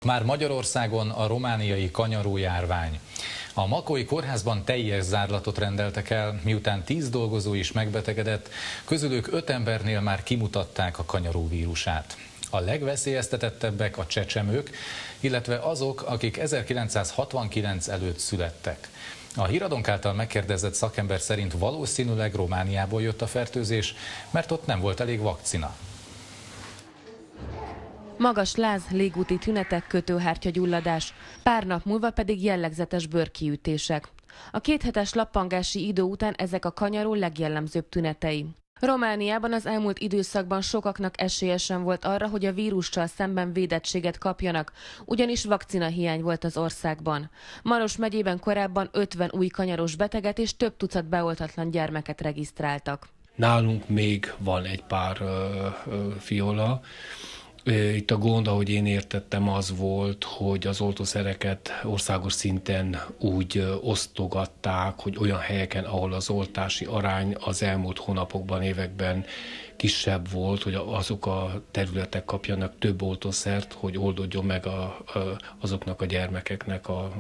Már Magyarországon a romániai kanyarójárvány. A Makói kórházban teljes zárlatot rendeltek el, miután 10 dolgozó is megbetegedett, közülük 5 embernél már kimutatták a kanyaróvírusát. A legveszélyeztetettebbek a csecsemők, illetve azok, akik 1969 előtt születtek. A Híradónk által megkérdezett szakember szerint valószínűleg Romániából jött a fertőzés, mert ott nem volt elég vakcina. Magas láz, légúti tünetek, kötőhártyagyulladás, pár nap múlva pedig jellegzetes bőrkiütések. A 2 hetes lappangási idő után ezek a kanyaró legjellemzőbb tünetei. Romániában az elmúlt időszakban sokaknak esélye sem volt arra, hogy a vírussal szemben védettséget kapjanak, ugyanis vakcinahiány volt az országban. Maros megyében korábban 50 új kanyaros beteget és több tucat beoltatlan gyermeket regisztráltak. Nálunk még van egy pár fiola. Itt a gond, ahogy én értettem, az volt, hogy az oltószereket országos szinten úgy osztogatták, hogy olyan helyeken, ahol az oltási arány az elmúlt hónapokban, években kisebb volt, hogy azok a területek kapjanak több oltószert, hogy oldódjon meg azoknak a gyermekeknek a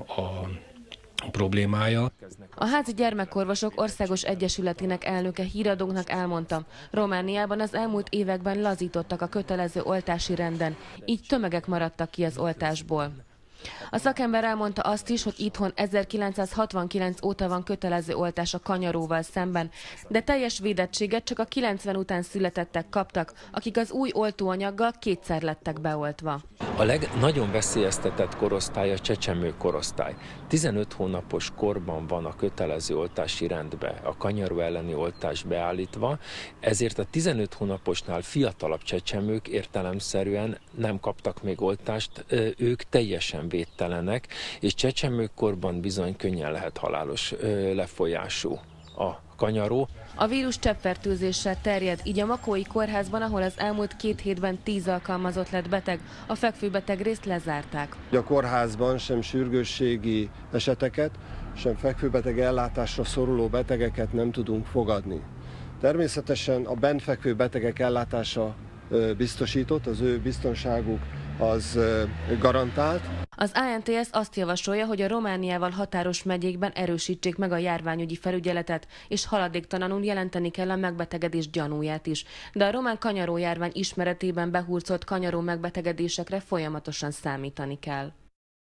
problémája. A házi gyermekorvosok országos egyesületének elnöke Híradónknak elmondta, Romániában az elmúlt években lazítottak a kötelező oltási renden, így tömegek maradtak ki az oltásból. A szakember elmondta azt is, hogy itthon 1969 óta van kötelező oltás a kanyaróval szemben, de teljes védettséget csak a 90 után születettek kaptak, akik az új oltóanyaggal 2-szer lettek beoltva. A nagyon veszélyeztetett korosztály a csecsemő korosztály. 15 hónapos korban van a kötelező oltási rendbe a kanyaró elleni oltás beállítva, ezért a 15 hónaposnál fiatalabb csecsemők értelemszerűen nem kaptak még oltást, ők teljesen védtelenek, és csecsemőkorban bizony könnyen lehet halálos lefolyású a kanyaró. A vírus cseppfertőzéssel terjed, így a Makói kórházban, ahol az elmúlt 2 hétben 10 alkalmazott lett beteg, a fekvőbeteg részt lezárták. A kórházban sem sürgősségi eseteket, sem fekvőbeteg ellátásra szoruló betegeket nem tudunk fogadni. Természetesen a bent fekvő betegek ellátása biztosított, az ő biztonságuk az garantált. Az ANTS azt javasolja, hogy a Romániával határos megyékben erősítsék meg a járványügyi felügyeletet, és haladéktalanul jelenteni kell a megbetegedés gyanúját is. De a román kanyarójárvány ismeretében behurcolt kanyaró megbetegedésekre folyamatosan számítani kell.